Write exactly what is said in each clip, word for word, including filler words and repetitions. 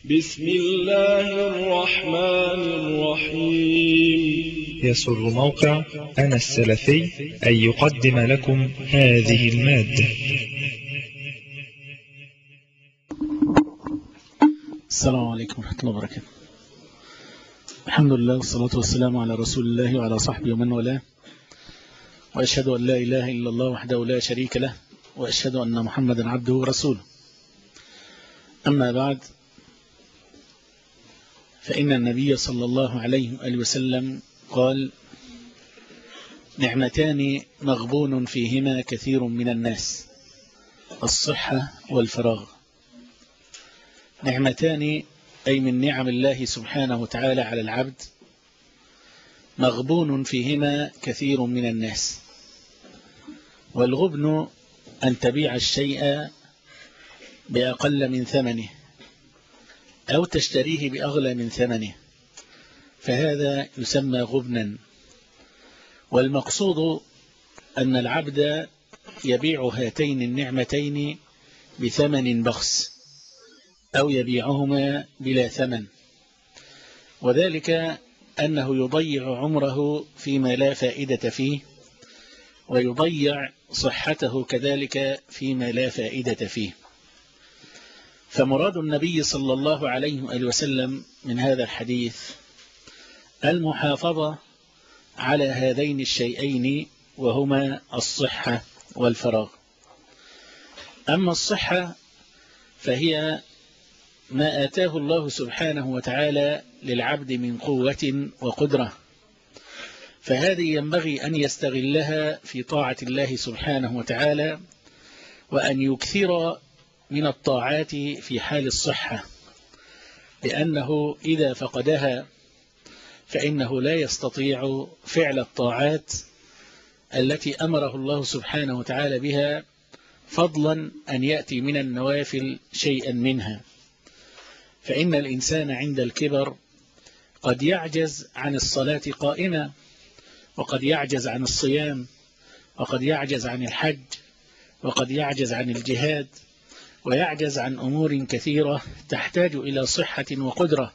بسم الله الرحمن الرحيم. يسر موقع أنا السلفي أن يقدم لكم هذه المادة. السلام عليكم ورحمة الله وبركاته. الحمد لله والصلاة والسلام على رسول الله وعلى صحبه ومن والاه، وأشهد أن لا إله إلا الله وحده لا شريك له، وأشهد أن محمدا عبده ورسوله. أما بعد، فإن النبي صلى الله عليه وآله وسلم قال: نعمتان مغبون فيهما كثير من الناس، الصحة والفراغ. نعمتان أي من نعم الله سبحانه وتعالى على العبد، مغبون فيهما كثير من الناس. والغبن أن تبيع الشيء بأقل من ثمنه أو تشتريه بأغلى من ثمنه، فهذا يسمى غبنا. والمقصود أن العبد يبيع هاتين النعمتين بثمن بخس أو يبيعهما بلا ثمن، وذلك أنه يضيع عمره فيما لا فائدة فيه، ويضيع صحته كذلك فيما لا فائدة فيه. فمراد النبي صلى الله عليه وآله وسلم من هذا الحديث المحافظة على هذين الشيئين، وهما الصحة والفراغ. أما الصحة فهي ما آتاه الله سبحانه وتعالى للعبد من قوة وقدرة، فهذه ينبغي أن يستغلها في طاعة الله سبحانه وتعالى، وأن يكثر من الطاعات في حال الصحة، لأنه إذا فقدها فإنه لا يستطيع فعل الطاعات التي أمره الله سبحانه وتعالى بها، فضلا أن يأتي من النوافل شيئا منها. فإن الإنسان عند الكبر قد يعجز عن الصلاة قائمة، وقد يعجز عن الصيام، وقد يعجز عن الحج، وقد يعجز عن الجهاد، ويعجز عن أمور كثيرة تحتاج إلى صحة وقدرة.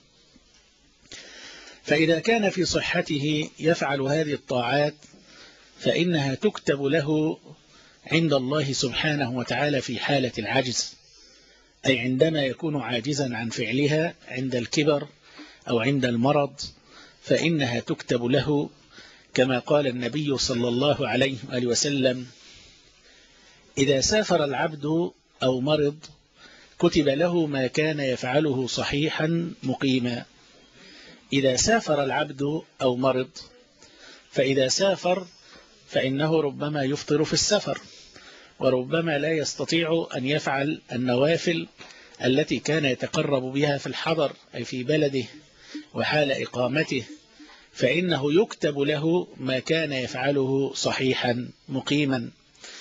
فإذا كان في صحته يفعل هذه الطاعات فإنها تكتب له عند الله سبحانه وتعالى في حالة العجز، أي عندما يكون عاجزا عن فعلها عند الكبر أو عند المرض، فإنها تكتب له، كما قال النبي صلى الله عليه وآله وسلم: إذا سافر العبد أو مرض كتب له ما كان يفعله صحيحا مقيما. إذا سافر العبد أو مرض، فإذا سافر فإنه ربما يفطر في السفر، وربما لا يستطيع أن يفعل النوافل التي كان يتقرب بها في الحضر أي في بلده وحال إقامته، فإنه يكتب له ما كان يفعله صحيحا مقيما.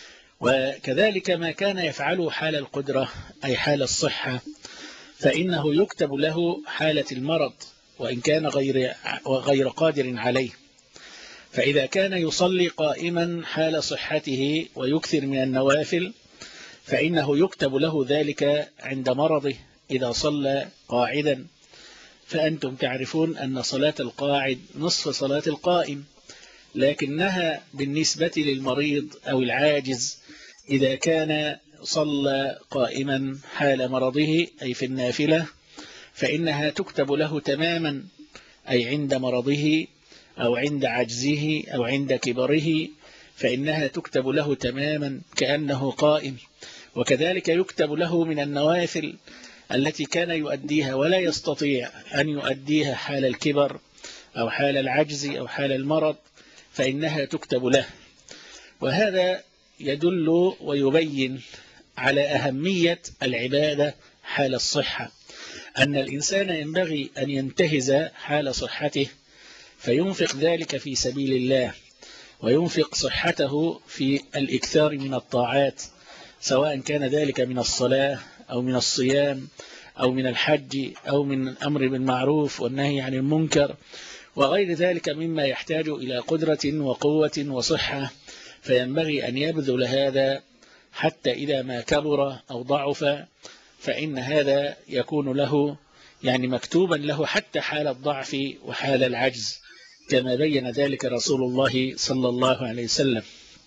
وكذلك ما كان يفعله حال القدرة أي حال الصحة، فإنه يكتب له حالة المرض وإن كان غير, غير قادر عليه. فإذا كان يصلي قائما حال صحته ويكثر من النوافل، فإنه يكتب له ذلك عند مرضه إذا صلى قاعدا. فأنتم تعرفون أن صلاة القاعد نصف صلاة القائم، لكنها بالنسبة للمريض أو العاجز إذا كان صلى قائما حال مرضه أي في النافلة، فإنها تكتب له تماما، أي عند مرضه أو عند عجزه أو عند كبره، فإنها تكتب له تماما كأنه قائم. وكذلك يكتب له من النوافل التي كان يؤديها ولا يستطيع أن يؤديها حال الكبر أو حال العجز أو حال المرض، فإنها تكتب له. وهذا يدل ويبين على أهمية العبادة حال الصحة، أن الإنسان ينبغي أن ينتهز حال صحته فينفق ذلك في سبيل الله، وينفق صحته في الإكثار من الطاعات، سواء كان ذلك من الصلاة أو من الصيام أو من الحج أو من الأمر بالمعروف والنهي عن المنكر وغير ذلك مما يحتاج إلى قدرة وقوة وصحة. فينبغي أن يبذل هذا حتى إذا ما كبر أو ضعف، فإن هذا يكون له يعني مكتوبا له حتى حال الضعف وحال العجز، كما بين ذلك رسول الله صلى الله عليه وسلم.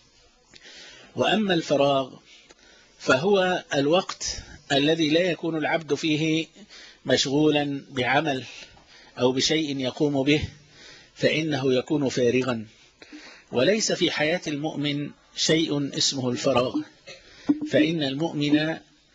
وأما الفراغ فهو الوقت الذي لا يكون العبد فيه مشغولا بعمل أو بشيء يقوم به، فإنه يكون فارغا. وليس في حياة المؤمن شيء اسمه الفراغ، فإن المؤمن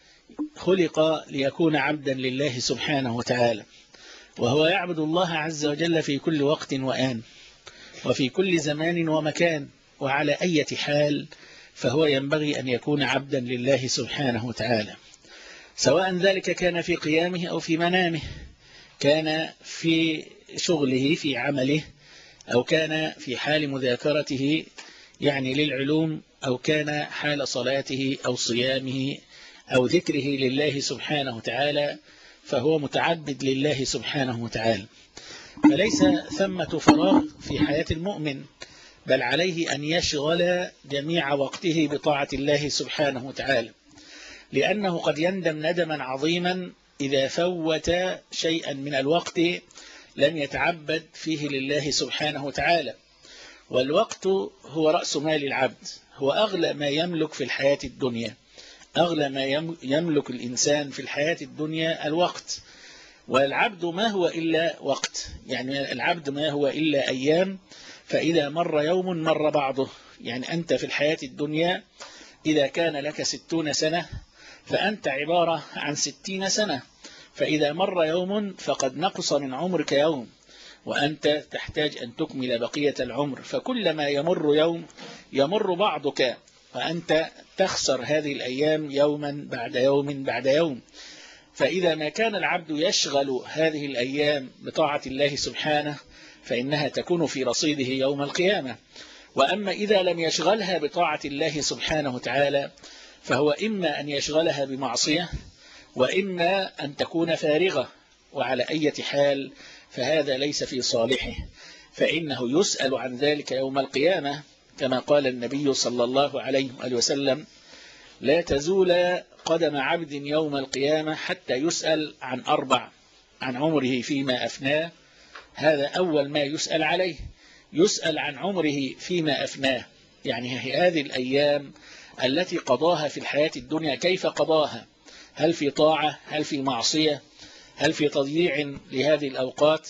خلق ليكون عبدا لله سبحانه وتعالى، وهو يعبد الله عز وجل في كل وقت وآن، وفي كل زمان ومكان، وعلى أي حال فهو ينبغي أن يكون عبدا لله سبحانه وتعالى، سواء ذلك كان في قيامه أو في منامه، كان في شغله في عمله، أو كان في حال مذاكرته يعني للعلوم، أو كان حال صلاته أو صيامه أو ذكره لله سبحانه وتعالى، فهو متعبد لله سبحانه وتعالى. فليس ثمة فراغ في حياة المؤمن، بل عليه أن يشغل جميع وقته بطاعة الله سبحانه وتعالى، لأنه قد يندم ندما عظيما إذا فوت شيئا من الوقت لم يتعبد فيه لله سبحانه وتعالى. والوقت هو رأس مال العبد، هو أغلى ما يملك في الحياة الدنيا، أغلى ما يملك الإنسان في الحياة الدنيا الوقت. والعبد ما هو إلا وقت، يعني العبد ما هو إلا أيام، فإذا مر يوم مر بعضه. يعني أنت في الحياة الدنيا إذا كان لك ستون سنة فأنت عبارة عن ستين سنة، فإذا مر يوم فقد نقص من عمرك يوم، وأنت تحتاج أن تكمل بقية العمر، فكلما يمر يوم يمر بعضك، فأنت تخسر هذه الأيام يوما بعد يوم بعد يوم. فإذا ما كان العبد يشغل هذه الأيام بطاعة الله سبحانه فإنها تكون في رصيده يوم القيامة. وأما إذا لم يشغلها بطاعة الله سبحانه وتعالى فهو إما أن يشغلها بمعصية، وإما أن تكون فارغة، وعلى أي حال فهذا ليس في صالحه، فإنه يسأل عن ذلك يوم القيامة، كما قال النبي صلى الله عليه وسلم: لا تزول قدم عبد يوم القيامة حتى يسأل عن أربع: عن عمره فيما أفناه، هذا أول ما يسأل عليه، يسأل عن عمره فيما أفناه، يعني هذه الأيام التي قضاها في الحياة الدنيا كيف قضاها، هل في طاعة، هل في معصية، هل في تضييع لهذه الأوقات.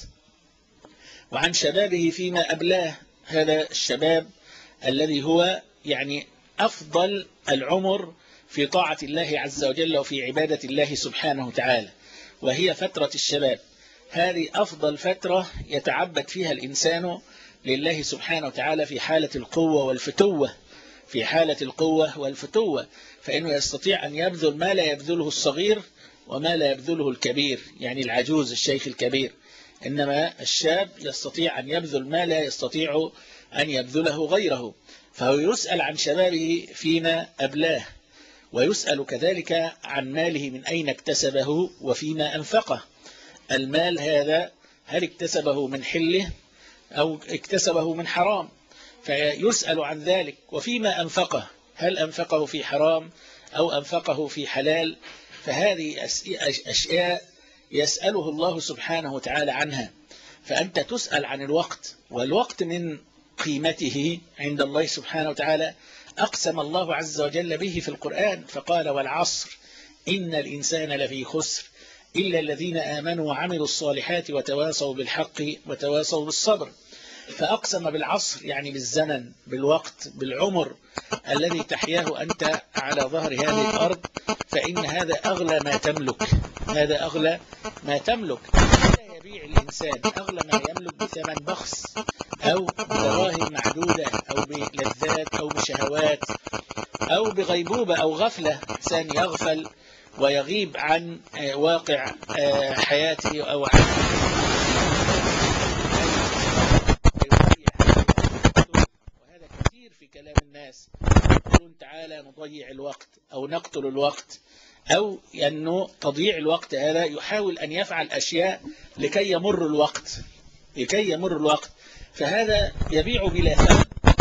وعن شبابه فيما أبلاه، هذا الشباب الذي هو يعني أفضل العمر في طاعة الله عز وجل وفي عبادة الله سبحانه وتعالى، وهي فترة الشباب. هذه أفضل فترة يتعبد فيها الإنسان لله سبحانه وتعالى في حالة القوة والفتوة، في حالة القوة والفتوة، فإنه يستطيع أن يبذل ما لا يبذله الصغير وما لا يبذله الكبير، يعني العجوز الشيخ الكبير، إنما الشاب يستطيع أن يبذل ما لا يستطيع أن يبذله غيره. فهو يسأل عن شبابه فيما أبلاه، ويسأل كذلك عن ماله من أين اكتسبه وفيما أنفقه. المال هذا هل اكتسبه من حله أو اكتسبه من حرام، فيسأل عن ذلك. وفيما أنفقه، هل أنفقه في حرام أو أنفقه في حلال، فهذه أشياء يسأله الله سبحانه وتعالى عنها. فأنت تسأل عن الوقت، والوقت من قيمته عند الله سبحانه وتعالى أقسم الله عز وجل به في القرآن، فقال: والعصر إن الإنسان لفي خسر إلا الذين آمنوا وعملوا الصالحات وتواصوا بالحق وتواصوا بالصبر. فأقسم بالعصر، يعني بالزمن، بالوقت، بالعمر الذي تحياه أنت على ظهر هذه الأرض، فإن هذا أغلى ما تملك، هذا أغلى ما تملك. لا يبيع الإنسان أغلى ما يملك بثمن بخس أو بدراهم معدودة أو بلذات أو بشهوات أو بغيبوبة أو غفلة، إنسان يغفل ويغيب عن واقع حياته أو عن وهذا كثير في كلام الناس، يقولون تعالى نضيع الوقت أو نقتل الوقت، أو أنه تضييع الوقت هذا يحاول أن يفعل أشياء لكي يمر الوقت لكي يمر الوقت فهذا يبيع بلا ثمن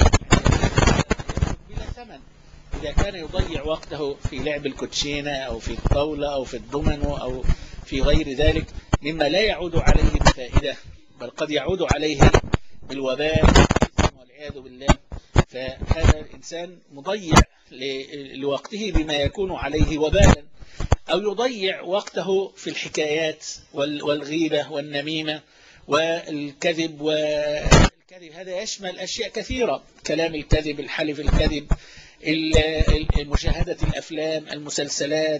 بلا ثمن. إذا كان يضيع وقته في لعب الكوتشينة أو في الطاولة أو في الضمنو أو في غير ذلك مما لا يعود عليه بفائدة، بل قد يعود عليه بالوبال والعياذ بالله. فهذا الإنسان مضيع لوقته بما يكون عليه وبالا، أو يضيع وقته في الحكايات والغيبة والنميمة والكذب. والكذب هذا يشمل أشياء كثيرة: كلام الكذب، الحلف الكذب، مشاهدة الأفلام، المسلسلات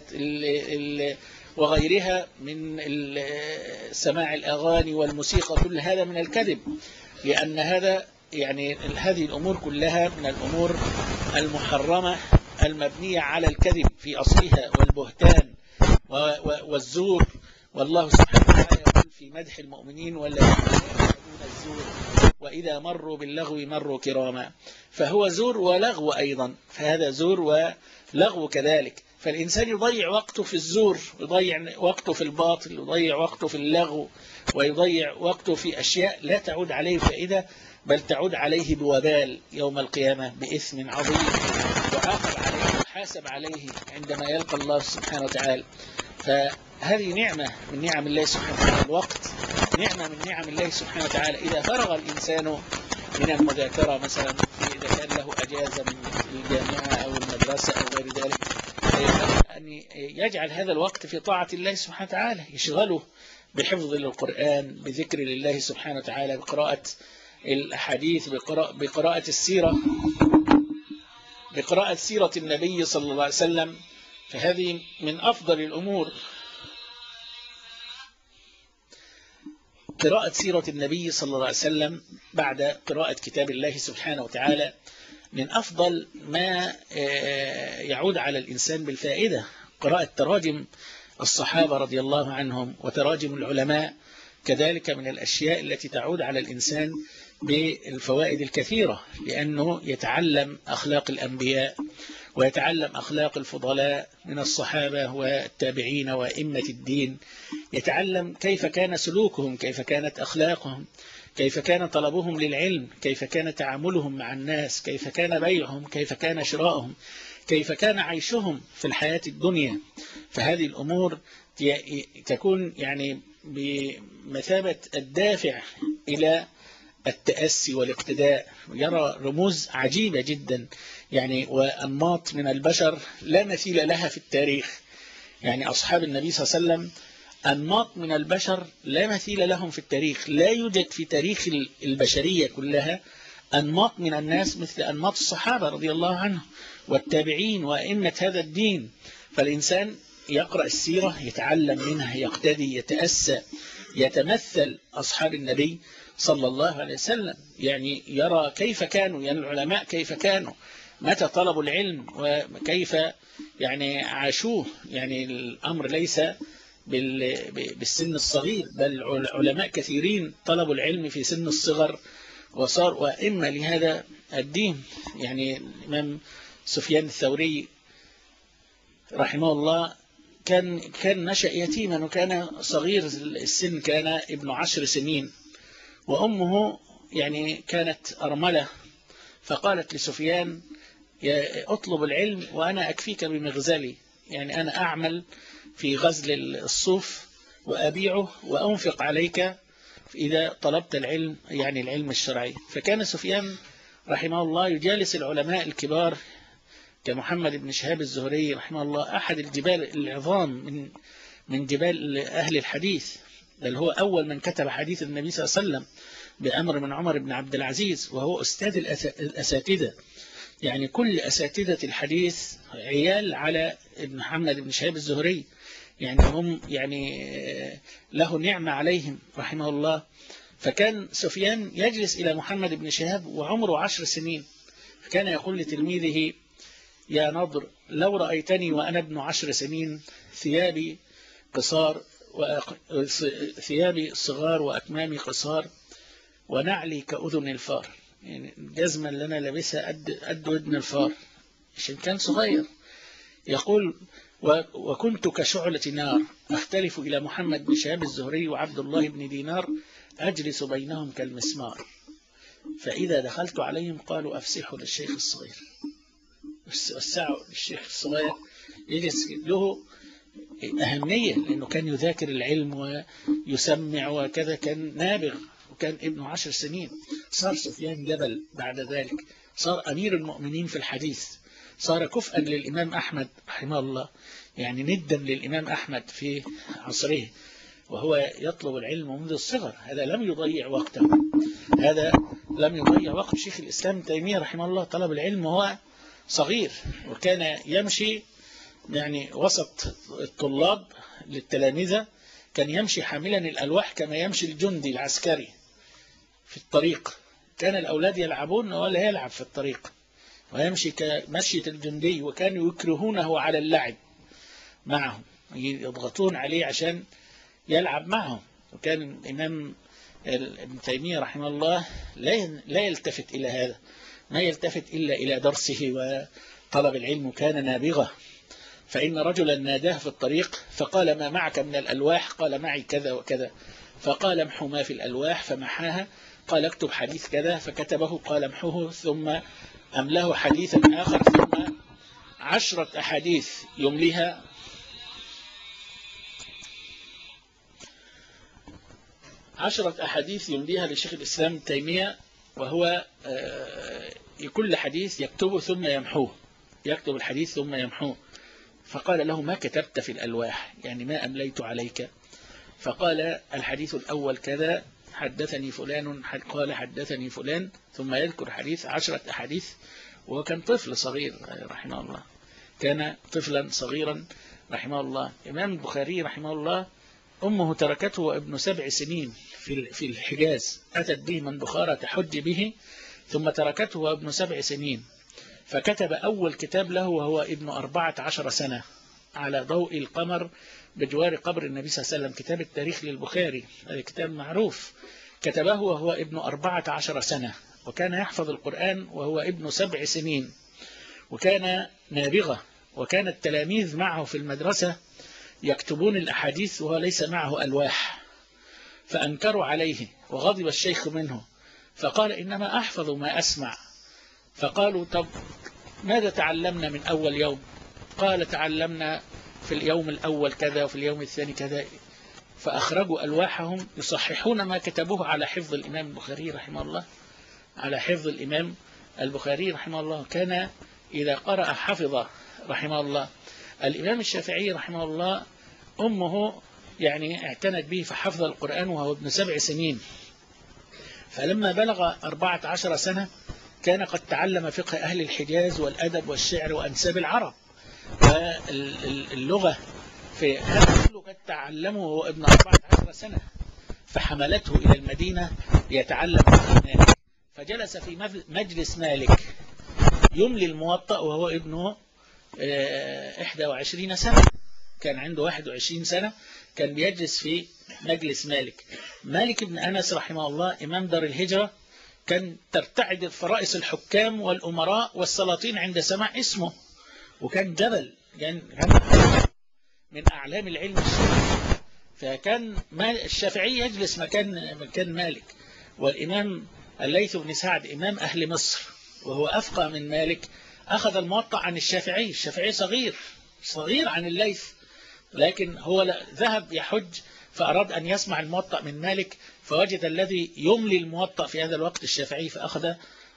وغيرها من سماع الأغاني والموسيقى، كل هذا من الكذب، لأن هذا يعني هذه الأمور كلها من الأمور المحرمة المبنية على الكذب في أصلها، والبهتان والزور. والله سبحانه وتعالى يقول في مدح المؤمنين: والذين يشهدون الزور وإذا مروا باللغو مروا كراما. فهو زور ولغو أيضا، فهذا زور ولغو كذلك. فالإنسان يضيع وقته في الزور، يضيع وقته في الباطل، يضيع وقته في اللغو، ويضيع وقته في أشياء لا تعود عليه فائدة، بل تعود عليه بوبال يوم القيامة، بإثم عظيم يعاقب عليه ويحاسب عليه عندما يلقى الله سبحانه وتعالى. فهذه نعمة من نعم الله سبحانه وتعالى. الوقت نعمة من نعم الله سبحانه وتعالى. إذا فرغ الإنسان من المذاكرة مثلا، إذا كان له أجازة من الجامعة أو المدرسة أو غير ذلك، أن يجعل هذا الوقت في طاعة الله سبحانه وتعالى، يشغله بحفظ للقرآن، بذكر لله سبحانه وتعالى، بقراءة الأحاديث، بقراءة, بقراءة السيرة، بقراءة سيرة النبي صلى الله عليه وسلم. فهذه من أفضل الأمور، قراءة سيرة النبي صلى الله عليه وسلم بعد قراءة كتاب الله سبحانه وتعالى من أفضل ما يعود على الإنسان بالفائدة. قراءة تراجم الصحابة رضي الله عنهم وتراجم العلماء كذلك من الأشياء التي تعود على الإنسان بالفوائد الكثيرة، لأنه يتعلم أخلاق الأنبياء ويتعلم أخلاق الفضلاء من الصحابة والتابعين وإمة الدين، يتعلم كيف كان سلوكهم، كيف كانت أخلاقهم، كيف كان طلبهم للعلم، كيف كان تعاملهم مع الناس، كيف كان بيعهم، كيف كان شراؤهم، كيف كان عيشهم في الحياة الدنيا. فهذه الأمور تكون يعني بمثابة الدافع إلى التأسي والاقتداء. يرى رموز عجيبة جدا يعني وأنماط من البشر لا مثيل لها في التاريخ. يعني أصحاب النبي صلى الله عليه وسلم أنماط من البشر لا مثيل لهم في التاريخ. لا يوجد في تاريخ البشرية كلها أنماط من الناس مثل أنماط الصحابة رضي الله عنهم والتابعين وأئمة هذا الدين. فالإنسان يقرأ السيرة، يتعلم منها، يقتدي، يتأسى، يتمثل أصحاب النبي صلى الله عليه وسلم، يعني يرى كيف كانوا، يعني العلماء كيف كانوا، متى طلبوا العلم وكيف يعني عاشوه. يعني الأمر ليس بالسن الصغير، بل علماء كثيرين طلبوا العلم في سن الصغر وصار وإما لهذا الدين. يعني الإمام سفيان الثوري رحمه الله كان كان نشأ يتيما، وكان صغير السن، كان ابن عشر سنين، وأمه يعني كانت أرملة، فقالت لسفيان: اطلب العلم وأنا أكفيك بمغزلي، يعني أنا أعمل في غزل الصوف وأبيعه وأنفق عليك إذا طلبت العلم، يعني العلم الشرعي. فكان سفيان رحمه الله يجالس العلماء الكبار كمحمد بن شهاب الزهري رحمه الله، أحد الجبال العظام من من جبال أهل الحديث، بل هو أول من كتب حديث النبي صلى الله عليه وسلم بأمر من عمر بن عبد العزيز، وهو أستاذ الأساتذة. يعني كل أساتذة الحديث عيال على محمد بن شهاب الزهري، يعني هم يعني له نعمة عليهم رحمه الله. فكان سفيان يجلس إلى محمد بن شهاب وعمره عشر سنين، فكان يقول لتلميذه: يا نضر، لو رأيتني وأنا ابن عشر سنين ثيابي قصار ثيابي صغار وأكمامي قصار ونعلي كأذن الفار، يعني الجزمة اللي أنا لابسها قد قد ودن الفار عشان كان صغير. يقول: وكنت كشعلة نار أختلف إلى محمد بن شهاب الزهري وعبد الله بن دينار أجلس بينهم كالمسمار، فإذا دخلت عليهم قالوا أفسحوا للشيخ الصغير، وسعوا للشيخ الصغير يجلس له أهمية، لأنه كان يذاكر العلم ويسمع وكذا، كان نابغ وكان ابنه عشر سنين. صار سفيان جبل بعد ذلك، صار أمير المؤمنين في الحديث، صار كفءا للإمام أحمد رحمه الله، يعني ندا للإمام أحمد في عصره، وهو يطلب العلم منذ الصغر. هذا لم يضيع وقته، هذا لم يضيع وقت شيخ الإسلام تيمية رحمه الله. طلب العلم وهو صغير، وكان يمشي يعني وسط الطلاب للتلامذة، كان يمشي حاملا الألواح كما يمشي الجندي العسكري في الطريق. كان الأولاد يلعبون ولا يلعب في الطريق، ويمشي كمشية الجندي، وكانوا يكرهونه على اللعب معهم، يضغطون عليه عشان يلعب معهم. وكان الإمام ابن تيمية رحمه الله لا يلتفت إلى هذا، ما يلتفت إلا إلى درسه وطلب العلم، كان نابغة. فإن رجلا ناداه في الطريق فقال: ما معك من الألواح؟ قال: معي كذا وكذا. فقال: امحو ما في الألواح، فمحاها. قال: اكتب حديث كذا، فكتبه. قال: امحوه، ثم أملاه حديثا آخر، ثم عشرة أحاديث يمليها عشرة أحاديث يمليها لشيخ الإسلام تيمية، وهو كل حديث يكتبه ثم يمحوه، يكتب الحديث ثم يمحوه. فقال له: ما كتبت في الألواح؟ يعني ما أمليت عليك؟ فقال: الحديث الأول كذا، حدثني فلان، قال حدثني فلان، ثم يذكر حديث عشرة أحاديث. وكان طفل صغير رحمه الله، كان طفلا صغيرا رحمه الله. إمام البخاري رحمه الله أمه تركته وابن سبع سنين في الحجاز، أتت به من بخارى تحج به، ثم تركته وابن سبع سنين، فكتب أول كتاب له وهو ابن أربعة عشر سنة على ضوء القمر بجوار قبر النبي صلى الله عليه وسلم، كتاب التاريخ للبخاري، هذا كتاب معروف، كتبه وهو ابن أربعة عشر سنة، وكان يحفظ القرآن وهو ابن سبع سنين، وكان نابغة، وكان التلاميذ معه في المدرسة يكتبون الأحاديث وهو ليس معه ألواح، فأنكروا عليه وغضب الشيخ منه، فقال: إنما أحفظ ما أسمع. فقالوا: طب ماذا تعلمنا من أول يوم؟ قال: تعلمنا في اليوم الأول كذا، وفي اليوم الثاني كذا. فأخرجوا ألواحهم يصححون ما كتبوه على حفظ الإمام البخاري رحمه الله، على حفظ الإمام البخاري رحمه الله. كان إذا قرأ حفظ رحمه الله. الإمام الشافعي رحمه الله أمه يعني اعتنت به فحفظ القرآن وهو ابن سبع سنين، فلما بلغ أربعة عشر سنة كان قد تعلم فقه أهل الحجاز والأدب والشعر وأنساب العرب واللغة، في هذا كله قد تعلمه وهو ابن أربعة عشر سنة، فحملته إلى المدينة ليتعلم مالك، فجلس في مجلس مالك يملي الموطأ وهو ابنه إحدى وعشرين سنة، كان عنده واحد وعشرين سنة، كان بيجلس في مجلس مالك. مالك بن أنس رحمه الله إمام دار الهجرة، كان ترتعد فرائس الحكام والأمراء والسلاطين عند سماع اسمه، وكان جبل، كان من أعلام العلم الشرعي. فكان الشافعي يجلس مكان مكان مالك، والإمام الليث بن سعد إمام أهل مصر وهو أفقه من مالك أخذ الموطأ عن الشافعي. الشافعي صغير صغير عن الليث، لكن هو ذهب يحج فأراد أن يسمع الموطأ من مالك، فوجد الذي يملي الموطأ في هذا الوقت الشافعي، فأخذ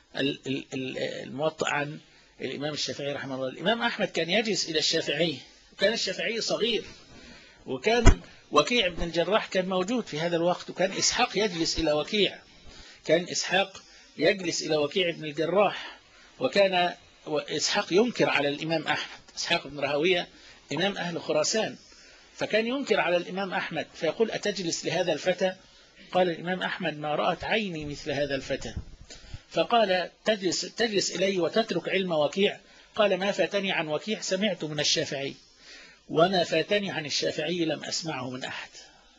الموطأ عن الإمام الشافعي رحمه الله. الإمام أحمد كان يجلس إلى الشافعي، وكان الشافعي صغير، وكان وكيع بن الجراح كان موجود في هذا الوقت، وكان إسحاق يجلس إلى وكيع، كان إسحاق يجلس إلى وكيع بن الجراح، وكان إسحاق ينكر على الإمام أحمد، إسحاق بن راهويه إمام أهل خراسان، فكان ينكر على الإمام أحمد فيقول: أتجلس لهذا الفتى؟ قال الإمام أحمد: ما رأت عيني مثل هذا الفتى. فقال: تجلس, تجلس إلي وتترك علم وكيع؟ قال: ما فاتني عن وكيع سمعت من الشافعي، وما فاتني عن الشافعي لم أسمعه من أحد.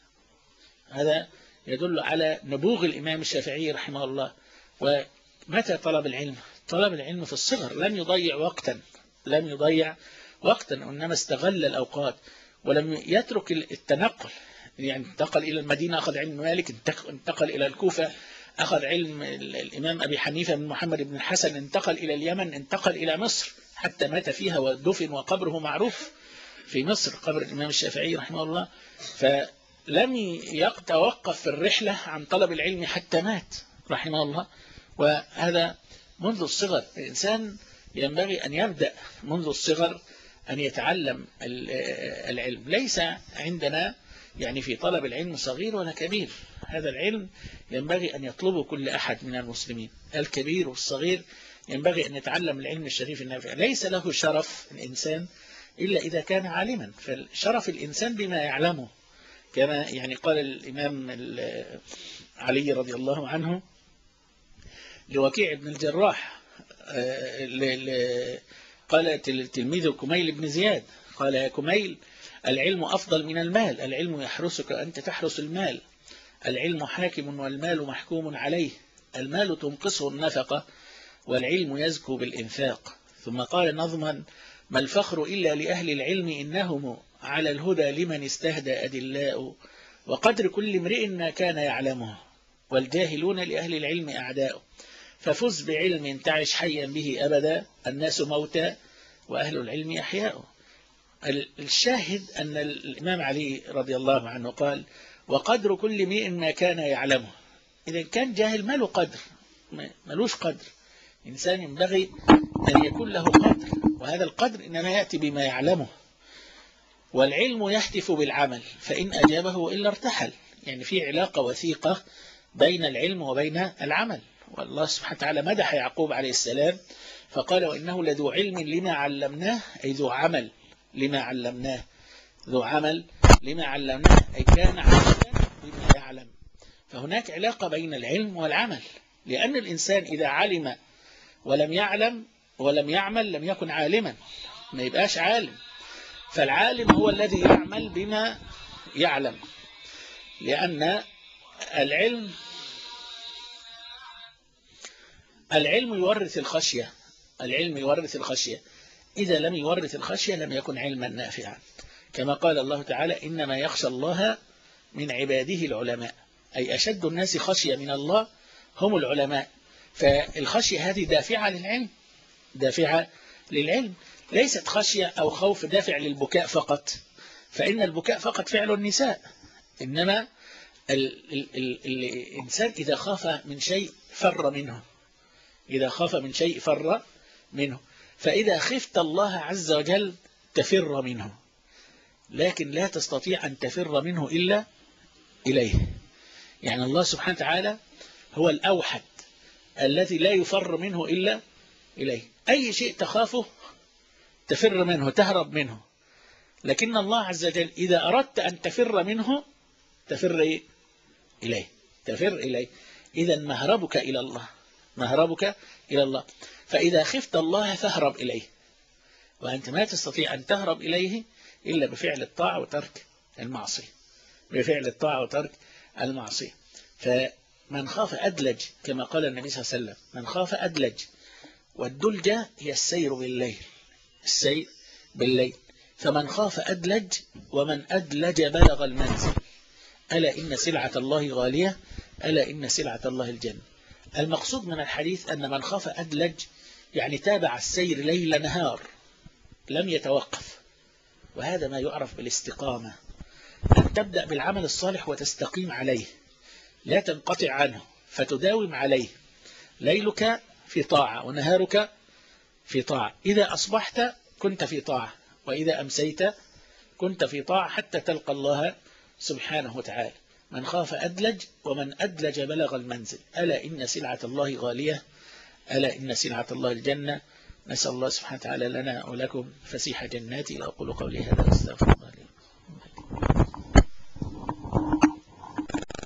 هذا يدل على نبوغ الإمام الشافعي رحمه الله. ومتى طلب العلم؟ طلب العلم في الصغر، لم يضيع وقتا لم يضيع وقتا إنما استغل الأوقات، ولم يترك التنقل، يعني انتقل إلى المدينة أخذ علم مالك، انتقل إلى الكوفة أخذ علم الإمام أبي حنيفة بن محمد بن الحسن، انتقل إلى اليمن، انتقل إلى مصر حتى مات فيها ودفن وقبره معروف. في مصر قبر الإمام الشافعي رحمه الله، فلم يتوقف في الرحلة عن طلب العلم حتى مات رحمه الله. وهذا منذ الصغر، الإنسان ينبغي أن يبدأ منذ الصغر أن يتعلم العلم. ليس عندنا يعني في طلب العلم صغير ولا كبير، هذا العلم ينبغي أن يطلبه كل أحد من المسلمين، الكبير والصغير ينبغي أن يتعلم العلم الشريف النافع. ليس له شرف الإنسان إلا إذا كان عالما، فشرف الإنسان بما يعلمه، كما يعني قال الإمام علي رضي الله عنه لوكيع بن الجراح، قال تلميذ كميل بن زياد، قال يا كميل العلم أفضل من المال، العلم يحرسك أنت تحرس المال، العلم حاكم والمال محكوم عليه، المال تنقصه النفقة والعلم يزكو بالإنفاق. ثم قال نظما ما الفخر إلا لأهل العلم إنهم على الهدى لمن استهدى أدلاء، وقدر كل امرئ ما كان يعلمه والجاهلون لأهل العلم أعداء، ففز بعلم تعش حيا به أبدا الناس موتى وأهل العلم أحياء. الشاهد أن الإمام علي رضي الله عنه قال وقدر كل امرئ ما كان يعلمه. إذا كان جاهل ما له قدر، ملوش قدر. إنسان ينبغي أن يكون له قدر، وهذا القدر إنما يأتي بما يعلمه. والعلم يهتف بالعمل فإن أجابه وإلا ارتحل، يعني في علاقة وثيقة بين العلم وبين العمل. والله سبحانه وتعالى مدح يعقوب عليه السلام فقال وإنه لذو علم لما علمناه، أي ذو عمل لما علمناه، ذو عمل لما علمناه أي كان عملا بما يعلم. فهناك علاقة بين العلم والعمل، لأن الإنسان إذا علم ولم يعلم ولم يعمل لم يكن عالما، ما يبقاش عالم. فالعالم هو الذي يعمل بما يعلم، لأن العلم العلم يورث الخشية، العلم يورث الخشية، إذا لم يورث الخشية لم يكن علما نافعا، كما قال الله تعالى إنما يخشى الله من عباده العلماء، أي أشد الناس خشية من الله هم العلماء. فالخشية هذه دافعة للعلم، دافعة للعلم، ليست خشية أو خوف دافع للبكاء فقط، فإن البكاء فقط فعل النساء، إنما ال ال ال الإنسان إذا خاف من شيء فر منه، إذا خاف من شيء فر منه. فإذا خفت الله عز وجل تفر منه، لكن لا تستطيع أن تفر منه إلا إليه. يعني الله سبحانه وتعالى هو الأوحد الذي لا يفر منه إلا إليه. أي شيء تخافه تفر منه، تهرب منه، لكن الله عز وجل إذا أردت أن تفر منه تفر إيه؟ إليه، تفر إليه. إذا مهربك إلى الله، مهربك إلى الله. فإذا خفت الله فاهرب إليه، وأنت ما تستطيع أن تهرب إليه إلا بفعل الطاعة وترك المعصية، بفعل الطاعة وترك المعصية. فمن خاف أدلج كما قال النبي صلى الله عليه وسلم، من خاف أدلج، والدلجة هي السير بالليل، السير بالليل. فمن خاف أدلج ومن أدلج بلغ المنزل، ألا إن سلعة الله غالية، ألا إن سلعة الله الجنة. المقصود من الحديث أن من خاف أدلج يعني تابع السير ليل نهار لم يتوقف، وهذا ما يعرف بالاستقامة، أن تبدأ بالعمل الصالح وتستقيم عليه، لا تنقطع عنه فتداوم عليه، ليلك في طاعة ونهارك في طاعة، إذا أصبحت كنت في طاعة وإذا أمسيت كنت في طاعة حتى تلقى الله سبحانه وتعالى. من خاف أدلج ومن أدلج بلغ المنزل، ألا إن سلعة الله غالية، ألا إن سلعة الله الجنة. نسأل الله سبحانه وتعالى لنا ولكم فسيح جناتي. أقول قولي هذا واستغفر الله.